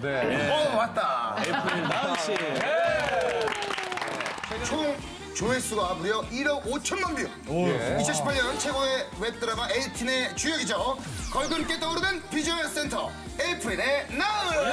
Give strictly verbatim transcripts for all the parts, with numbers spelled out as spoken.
네. 어, 왔다. 에이프릴 나은 씨. 총 조회수가 무려 일억 오천만 뷰. 예. 이천십팔 년 최고의 웹드라마 에이틴의 주역이죠. 걸그룹께 떠오르는 비주얼 센터 에이프릴의 나은.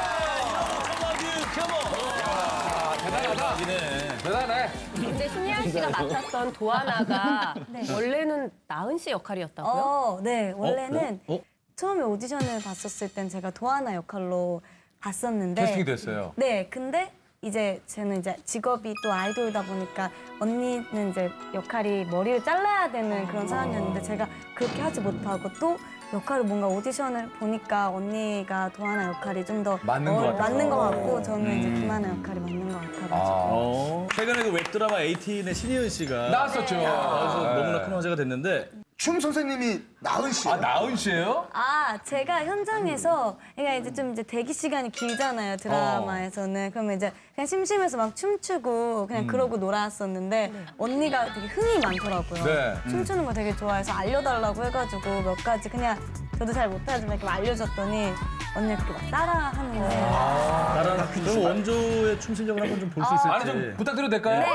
대단하다. 대단해. 근데 신예은 씨가 맡았던 도하나가 원래는 나은 씨 역할이었다고요? 어, 네. 원래는 어? 어? 처음에 오디션을 봤었을 땐 제가 도하나 역할로 봤었는데 캐스팅이 됐어요. 네. 근데 이제 저는 이제 직업이 또 아이돌이다 보니까 언니는 이제 역할이 머리를 잘라야 되는 그런 상황이었는데 제가 그렇게 하지 못하고 또 역할을 뭔가 오디션을 보니까 언니가 도하나 역할이 좀 더 맞는 것 같아서. 맞는 것 같고 저는 이제 김하나 역할이 맞는 것 같아가지고 어. 최근에 그 웹드라마 에이틴의 신예은 씨가 나왔었죠. 나와서 너무나 큰 화제가 됐는데 춤 선생님이 나은 씨. 아, 나은 씨예요? 아, 제가 현장에서, 그러니까 이제 좀 이제 대기 시간이 길잖아요, 드라마에서는. 그러면 이제 그냥 심심해서 막 춤추고 그냥 그러고 놀았었는데 언니가 되게 흥이 많더라고요. 네. 춤추는 거 되게 좋아해서 알려달라고 해가지고 몇 가지 그냥 저도 잘 못하지만 이렇게 알려줬더니 언니가 그렇게 막 따라하는데. 나랑 그럼 원조의 춤 실력을 한번 좀 볼 수 있을지. 아니, 좀 부탁드려도 될까요? 네.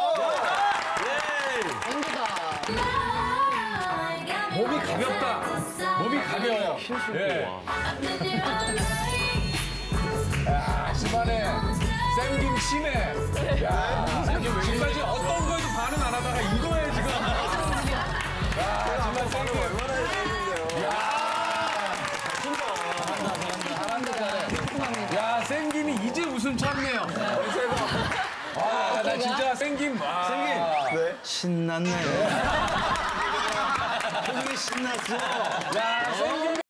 몸이 가볍다. 몸이 가벼워요. 예. 야, 심하네. 생김 심해. 야, 생김 왜 정말 지금 어떤 거에도 반응 안 하다가 이거에 지금. 야, 정말 생김 얼마나 해주는데요. 야, 잘한다. 야, 생김이 이제 웃음 참네요. 와, 나 진짜 생김. 와. 생김. 신났네. 되게 신났어. 야, 생김